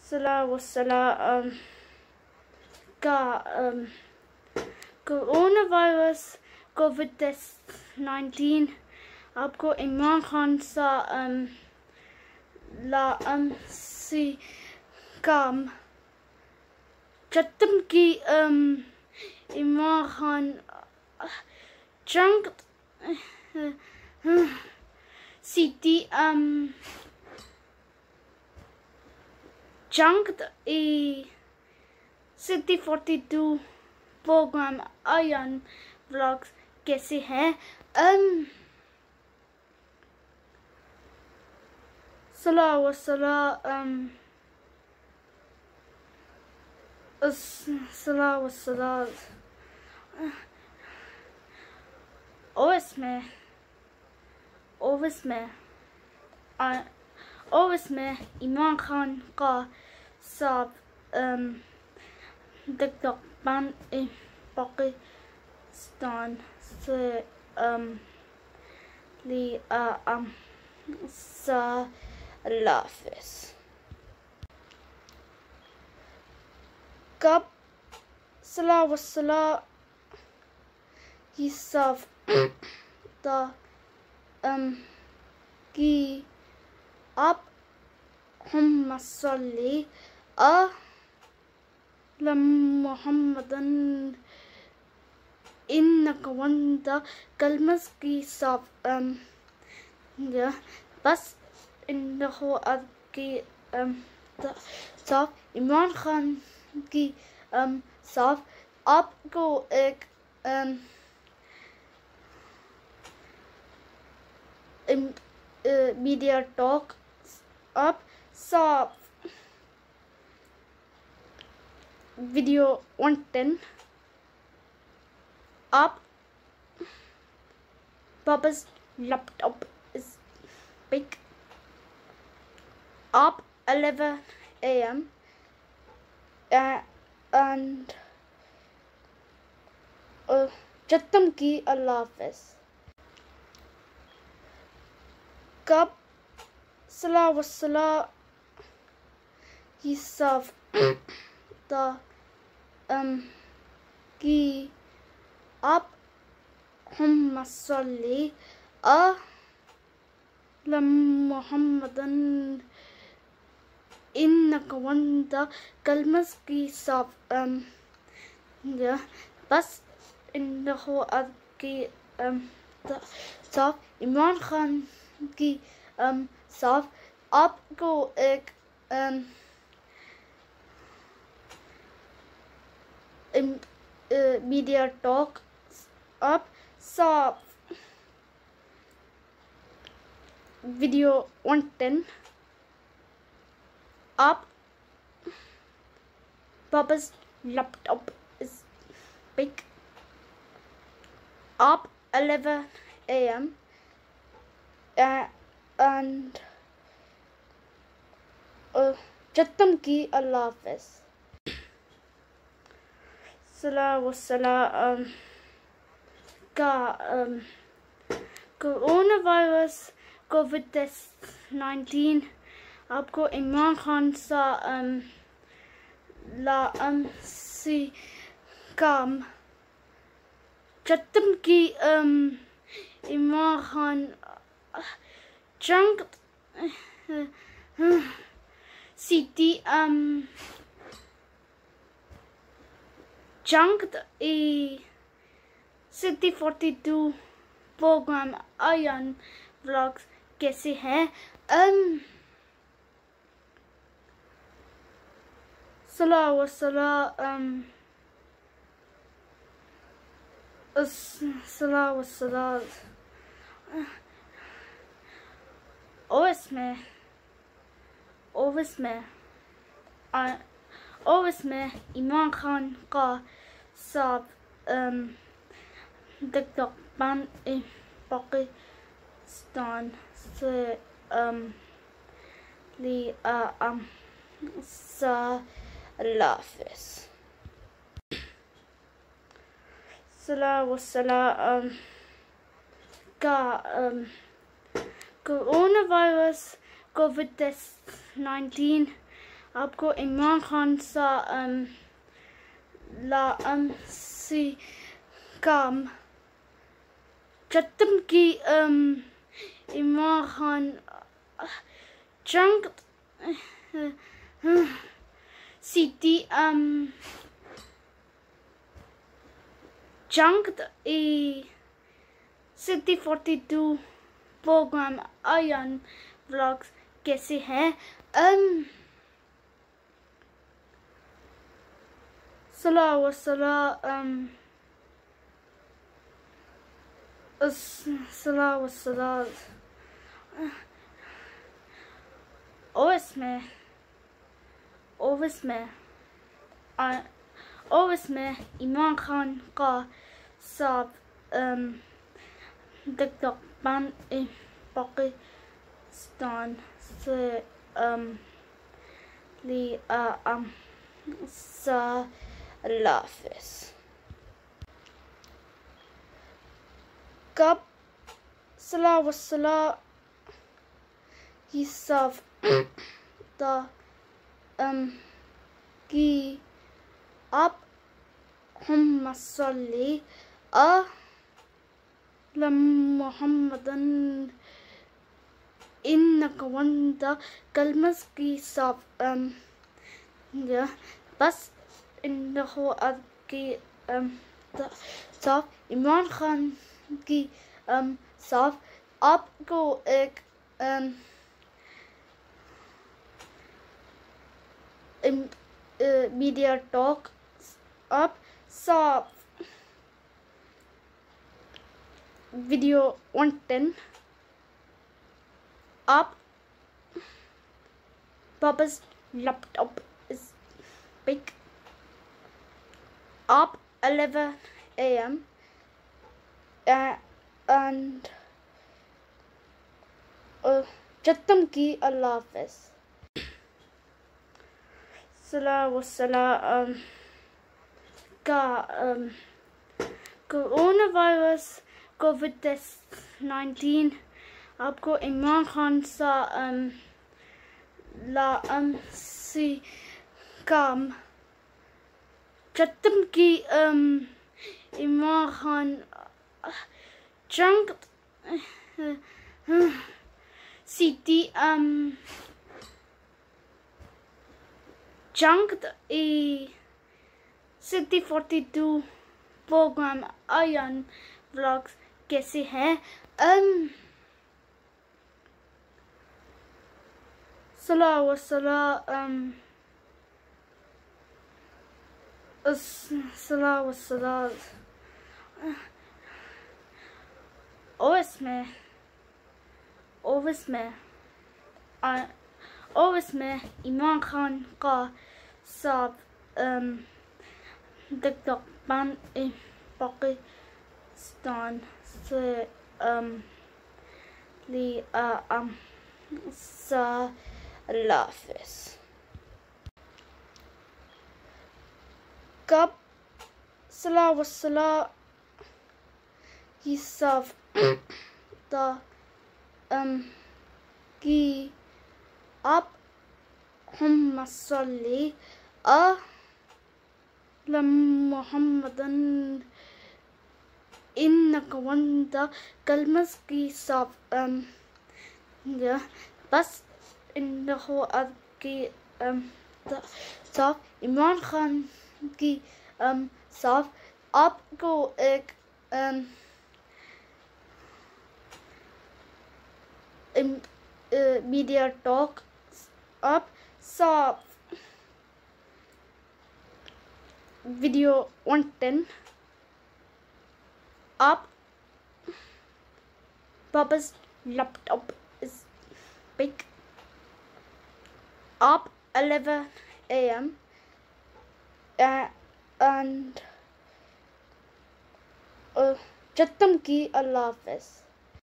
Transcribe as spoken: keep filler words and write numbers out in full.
सलाह व सलाम का कोरोना वायरस कोविड नाइन्टीन आपको इमरान खान सा ला सी काम चतम की इमरान खान जंग city Jang e city forty two program आयन व्लॉग्स कैसे हैं? um सलाह व सलाम सलाह व सलाम ओवस में ओवस में ओवस में इमरान खान का साथ टिकटॉक बैन पाकिस्तान से लिया सलाफिस कब सलाह व सलाह की साफ ता कि आप हम मसल्ली अला मुहम्मदन इन्नका वंदा कलमस की साफ बस इन्हो की साफ इमरान खान की साफ आपको एक मीडिया टॉक आप साफ वीडियो वन टेन आप Papa's laptop is big up eleven a m uh, and uh, Chattam ki Allah Hafiz कब सलाह व सलाह की साफ ता कि आप हम मसल्ली अला मुहम्मदन इन्नका वंदा कलमस की साफ बस इन्हो की साफ इमरान खान की साफ आपको एक मीडिया टॉक आप साफ वीडियो वन टेन आप Papa's laptop is big up eleven a m Uh, and uh, Chattam ki Allah Hafiz सलाह व सलाम का कोरोना वायरस कोविड नाइन्टीन आपको इमरान खान सा ला सी काम चतम की इमरान खान जंग city Jang e city forty two program आयन व्लॉग्स कैसे हैं? um सलाह व सलाम सलाह व सलाम ओवस में ओवस में ओवस में इमरान खान का साथ टिकटॉक बैन पाकिस्तान से लिया सलाफिस सलाह व सलाम का कोरोना वायरस कोविड नाइन्टीन आपको इमरान खान सा um, ला um, सी काम चतम की um, इमरान खान जंग सीटी um, जंग ई सिटी फोर्टी टू प्रोग्राम आयन व्लॉग्स कैसे हैं? um, सला व सला um, सला व सला ओवस में ओवस में ओवस में इमरान खान का साथ टिकटॉक बैन पाकिस्तान से um, लिया um, सलाफिस कब सला व सला हिसाब ता um, कि आप हम मसल्ली अला मुहम्मदन इन्नक वंदा कलमस की साफ um, या बस इन्हो अब की um, साफ इमरान खान की um, साफ आपको एक um, मीडिया टॉक आप साफ video one ten up Papa's laptop is big up eleven a m uh, and uh, Chattam ki Allah Hafiz Sala wa sala um, ka um, coronavirus COVID nineteen आपको इमरान खान सा um, ला um, सी काम चतम की um, Imran Khan जंग city um, Jang ई city forty two program आयन vlogs कैसे हैं? um, सला व सला um, सला व सला ओवस में ओवस में ओवस में इमरान खान का साथ um, टिकटॉक बैन पाकिस्तान से um, लिया um, सलाफिस कब सला व सला हिसाब ता um, कि आप हम मसल्ली अला मुहम्मदन इन्नक वंदा कलमस की साफ um, या बस इन्हो अब की um, साफ इमरान खान की um, साफ आपको एक um, मीडिया टॉक आप साफ वीडियो वन टेन आप Papa's laptop is big up eleven a m uh, and uh, Chattam ki Allah Hafiz